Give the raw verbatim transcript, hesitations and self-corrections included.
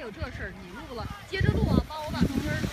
有这事儿，你录了，接着录啊，帮我把同学